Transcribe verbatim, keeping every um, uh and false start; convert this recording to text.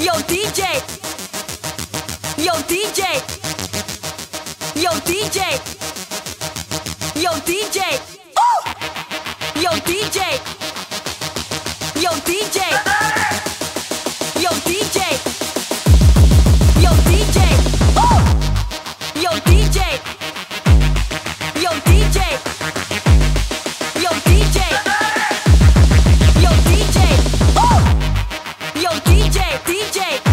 Yo D J, yo D J, yo D J, yo D J, ooh! Yo D J, yo D J, yo D J, yo D J, ooh! Yo D J, yo D J, yo D J, yo D J, ooh! Yo D J, D J.